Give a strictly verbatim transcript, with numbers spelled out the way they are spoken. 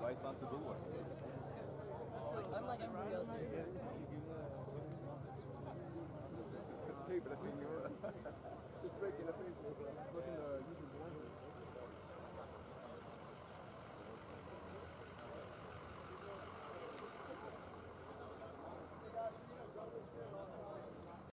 pas être sensible au web. Like, unlike everybody else, Hey, but I think you're just breaking the Facebook.